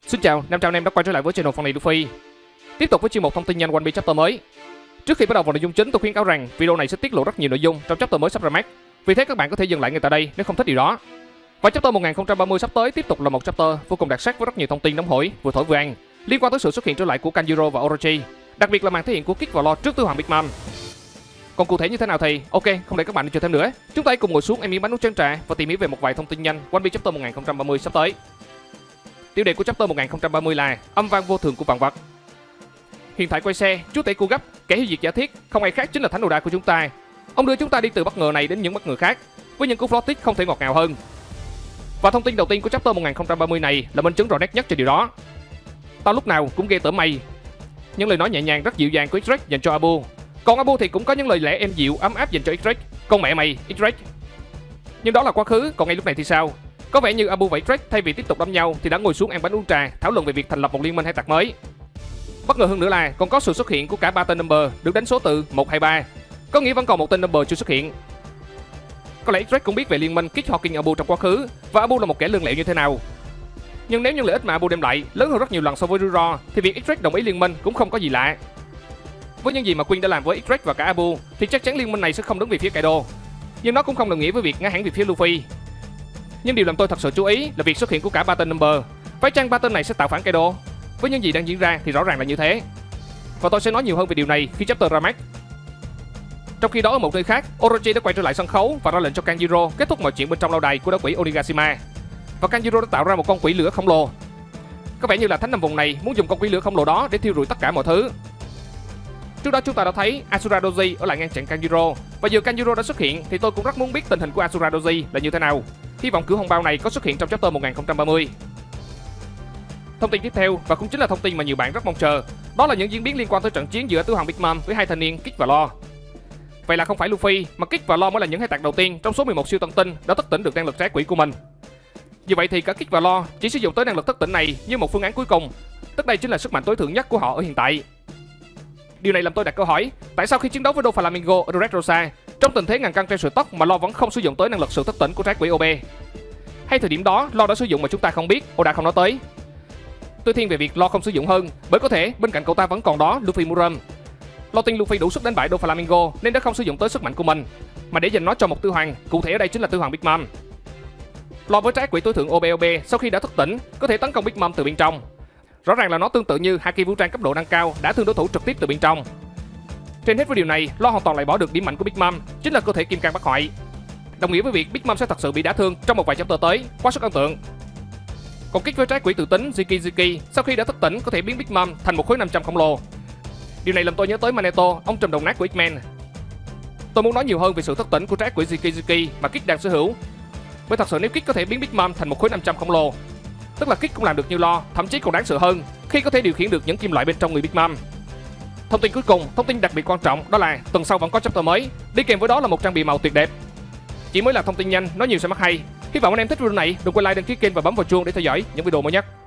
Xin chào anh em đã quay trở lại với channel Phong này Luffy. Tiếp tục với chuyên mục thông tin nhanh One Piece chapter mới. Trước khi bắt đầu vào nội dung chính, tôi khuyến cáo rằng video này sẽ tiết lộ rất nhiều nội dung trong chapter mới sắp ra mắt. Vì thế các bạn có thể dừng lại ngay tại đây nếu không thích điều đó. Và chapter 1030 sắp tới tiếp tục là một chapter vô cùng đặc sắc với rất nhiều thông tin nóng hổi, vừa thổi vừa ăn, liên quan tới sự xuất hiện trở lại của Kanjuro và Orochi, đặc biệt là màn thể hiện của Kid và Law trước Tứ Hoàng Big Mom. Còn cụ thể như thế nào thì ok, không để các bạn đi chờ thêm nữa, chúng ta hãy cùng ngồi xuống em miếng bánh nước trắng trà và tìm hiểu về một vài thông tin nhanh One Piece chapter 1030 sắp tới. Tiêu đề của chapter 1030 là âm vang vô thường của vạn vật. Huyền thoại quay xe, chúa tể cua gấp, kẻ hủy diệt giả thiết, không ai khác chính là thánh Oda của chúng ta. Ông đưa chúng ta đi từ bất ngờ này đến những bất ngờ khác, với những cú plot twist không thể ngọt ngào hơn. Và thông tin đầu tiên của chapter 1030 này là minh chứng rõ nét nhất cho điều đó. Tao lúc nào cũng ghê tởm mày. Những lời nói nhẹ nhàng rất dịu dàng của X-Rex dành cho Abu. Còn Abu thì cũng có những lời lẽ êm dịu ấm áp dành cho X-Rex. Con mẹ mày, X-Rex. Nhưng đó là quá khứ, còn ngay lúc này thì sao? Có vẻ như Abu và X-Rex thay vì tiếp tục đâm nhau thì đã ngồi xuống ăn bánh uống trà, thảo luận về việc thành lập một liên minh hải tặc mới. Bất ngờ hơn nữa là còn có sự xuất hiện của cả 3 tên number được đánh số từ 1, 2, 3. Có nghĩa vẫn còn một tên number chưa xuất hiện. Có lẽ X-Rex cũng biết về liên minh Kid Hawking Abu trong quá khứ và Abu là một kẻ lương lẹo như thế nào. Nhưng nếu những lợi ích mà Abu đem lại lớn hơn rất nhiều lần so với Ruro thì việc X-Rex đồng ý liên minh cũng không có gì lạ. Với những gì mà Queen đã làm với X-Rex và cả Abu thì chắc chắn liên minh này sẽ không đứng về phía Kaido. Nhưng nó cũng không đồng nghĩa với việc ngã hẳn về phía Luffy. Nhưng điều làm tôi thật sự chú ý là việc xuất hiện của cả 3 tên number. Phải chăng 3 tên này sẽ tạo phản Kaido? Với những gì đang diễn ra thì rõ ràng là như thế. Và tôi sẽ nói nhiều hơn về điều này khi chapter ra mắt. Trong khi đó ở một nơi khác, Orochi đã quay trở lại sân khấu và ra lệnh cho Kanjuro kết thúc mọi chuyện bên trong lâu đài của đá quỷ Onigashima. Và Kanjuro đã tạo ra một con quỷ lửa khổng lồ. Có vẻ như là thánh nằm vùng này muốn dùng con quỷ lửa khổng lồ đó để thiêu rụi tất cả mọi thứ. Trước đó chúng ta đã thấy Asura Doji ở lại ngăn chặn Kanjuro, và giờ Kanjuro đã xuất hiện thì tôi cũng rất muốn biết tình hình của Asura Doji là như thế nào. Hy vọng cửa hồng bao này có xuất hiện trong chapter 1030. Thông tin tiếp theo và cũng chính là thông tin mà nhiều bạn rất mong chờ, đó là những diễn biến liên quan tới trận chiến giữa Tứ Hoàng Big Mom với hai thanh niên Kid và Law. Vậy là không phải Luffy mà Kid và Law mới là những hải tặc đầu tiên trong số 11 siêu tân tinh đã thức tỉnh được năng lực trái quỷ của mình. Như vậy thì cả Kid và Law chỉ sử dụng tới năng lực thức tỉnh này như một phương án cuối cùng, tức đây chính là sức mạnh tối thượng nhất của họ ở hiện tại. Điều này làm tôi đặt câu hỏi, tại sao khi chiến đấu với Doflamingo ở Dressrosa, trong tình thế ngàn cân treo sợi tóc mà Law vẫn không sử dụng tới năng lực sự thức tỉnh của trái quỷ OB? Hay thời điểm đó Law đã sử dụng mà chúng ta không biết, Oda không nói tới? Tôi thiên về việc Law không sử dụng hơn, bởi có thể bên cạnh cậu ta vẫn còn đó Luffy Muram. Law tin Luffy đủ sức đánh bại Doflamingo nên đã không sử dụng tới sức mạnh của mình, mà để dành nó cho một Tứ Hoàng, cụ thể ở đây chính là Tứ Hoàng Big Mom. Law với trái quỷ tối thượng OB sau khi đã thức tỉnh có thể tấn công Big Mom từ bên trong. Rõ ràng là nó tương tự như haki vũ trang cấp độ nâng cao đã thương đối thủ trực tiếp từ bên trong. Trên hết với điều này, Law hoàn toàn loại bỏ được điểm mạnh của Big Mom, chính là cơ thể kim cang bất hoại. Đồng nghĩa với việc Big Mom sẽ thật sự bị đả thương trong một vài chapter tới, quá sức ấn tượng. Còn Kid với trái quỷ tự tính Ziki sau khi đã thức tỉnh có thể biến Big Mom thành một khối 500 khổng lồ. Điều này làm tôi nhớ tới Magneto, ông trùm đồng nát của X-Men. Tôi muốn nói nhiều hơn về sự thức tỉnh của trái quỷ Ziki mà Kid đang sở hữu. Bởi thật sự nếu Kid có thể biến Big Mom thành một khối 500 khổng lồ, tức là Kid cũng làm được như Law, thậm chí còn đáng sợ hơn khi có thể điều khiển được những kim loại bên trong người Big Mom. Thông tin cuối cùng, thông tin đặc biệt quan trọng đó là tuần sau vẫn có chapter mới, đi kèm với đó là một trang bìa màu tuyệt đẹp. Chỉ mới là thông tin nhanh, nói nhiều sẽ mất hay. Hy vọng anh em thích video này, đừng quên like, đăng ký kênh và bấm vào chuông để theo dõi những video mới nhất.